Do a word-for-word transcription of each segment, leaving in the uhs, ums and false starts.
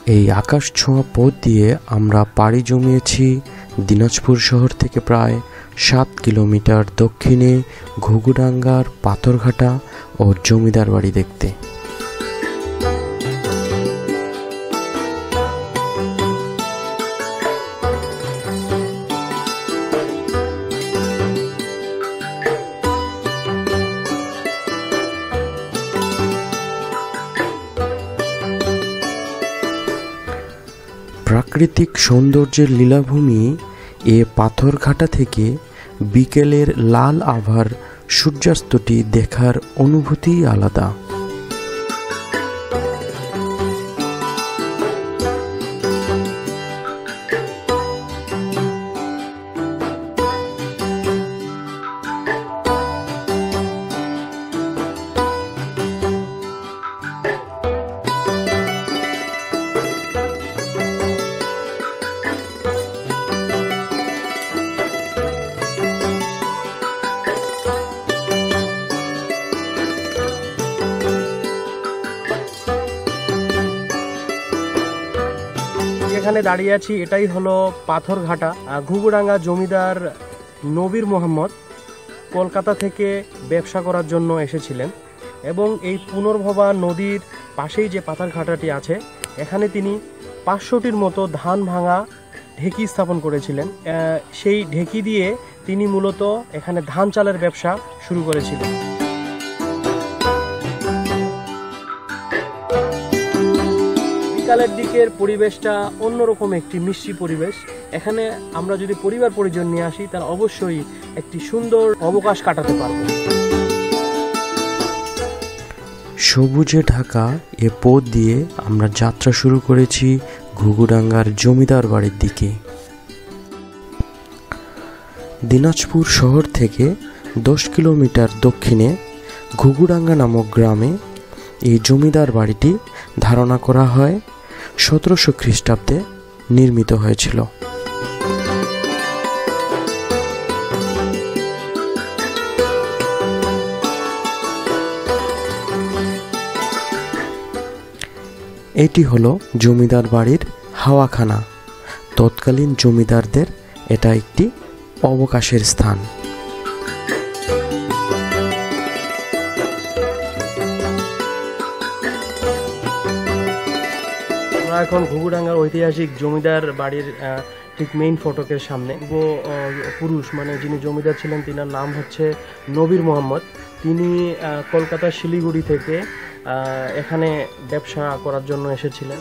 এই আকাশ ছোঁয়া পথ দিয়ে আমরা পাড়ি জমিয়েছি দিনাজপুর শহর থেকে প্রায় সাত কিলোমিটার দক্ষিণে ঘুঘুডাঙ্গার পাথরঘাটা ও জমিদার বাড়ি দেখতে। প্রাকৃতিক সৌন্দর্যের লীলাভূমি এ পাথরঘাটা থেকে বিকেলের লাল আভার সূর্যাস্তটি দেখার অনুভূতি আলাদা। এখানে দাঁড়িয়ে আছি, এটাই হলো পাথরঘাটা। ঘুঘুডাঙ্গা জমিদার নবীর মোহাম্মদ কলকাতা থেকে ব্যবসা করার জন্য এসেছিলেন এবং এই পুনর্ভবা নদীর পাশেই যে পাথরঘাটাটি আছে এখানে তিনি পাঁচশোটির মতো ধান ভাঙা ঢেকি স্থাপন করেছিলেন। সেই ঢেকি দিয়ে তিনি মূলত এখানে ধান চালের ব্যবসা শুরু করেছিলেন। বিকালের দিকের পরিবেশটা অন্যরকম একটি মিষ্টি পরিবেশ। এখানে আমরা যদি পরিবার পরিজন নিয়ে আসি তাহলে অবশ্যই একটি সুন্দর অবকাশ কাটাতে পারব। সবুজে ঢাকা এ পথ দিয়ে আমরা যাত্রা শুরু করেছি ঘুঘুডাঙ্গার জমিদার বাড়ির দিকে। দিনাজপুর শহর থেকে দশ কিলোমিটার দক্ষিণে ঘুঘুডাঙ্গা নামক গ্রামে এই জমিদার বাড়িটি ধারণা করা হয় সতেরোশো খ্রিস্টাব্দে নির্মিত হয়েছিল। এটি হলো জমিদার বাড়ির হাওয়াখানা। তৎকালীন জমিদারদের এটা একটি অবকাশের স্থান। এখন ঘুঘুডাঙ্গার ঐতিহাসিক জমিদার বাড়ির ঠিক মেইন ফটকের সামনে। পুরুষ মানে যিনি জমিদার ছিলেন তিনার নাম হচ্ছে নবীর মোহাম্মদ। তিনি কলকাতা শিলিগুড়ি থেকে এখানে ব্যবসা করার জন্য এসেছিলেন।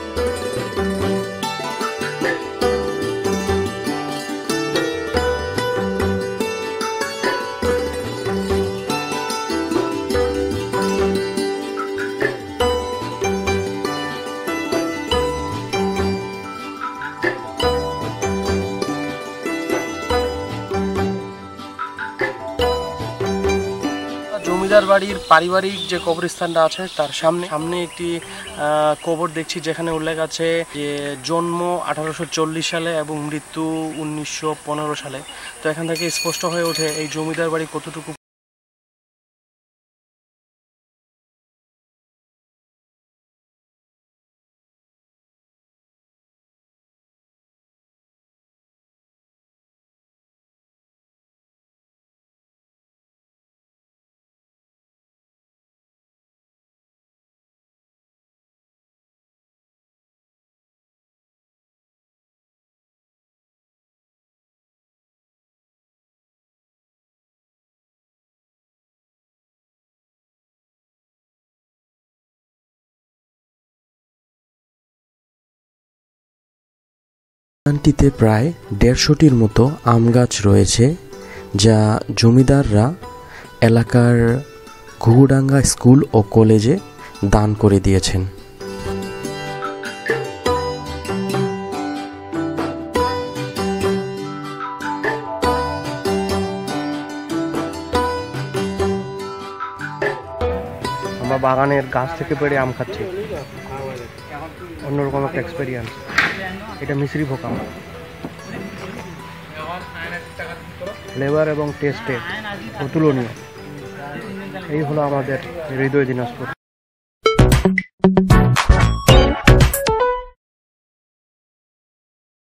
জমিদার বাড়ির পারিবারিক যে কবরস্থানটা আছে তার সামনে সামনে একটি কবর দেখছি যেখানে উল্লেখ আছে যে জন্ম আঠারোশো চল্লিশ সালে এবং মৃত্যু উনিশশো পনেরো সালে। তো এখান থেকে স্পষ্ট হয়ে ওঠে এই জমিদার বাড়ি কতটুকু উদ্যানটিতে প্রায় দেড়শোটির মতো আম গাছ রয়েছে, যা জমিদাররা এলাকার ঘুঘুডাঙ্গা স্কুল ও কলেজে দান করে দিয়েছেন। আমরা বাগানের গাছ থেকে পেড়ে আম খাচ্ছি, অন্যরকম একটা এক্সপেরিয়েন্স। এটা মিশ্রি ভোকা, ফ্লেভার এবং টেস্টে অতুলনীয়। এই হলো আমাদের হৃদয় দিনাজপুর।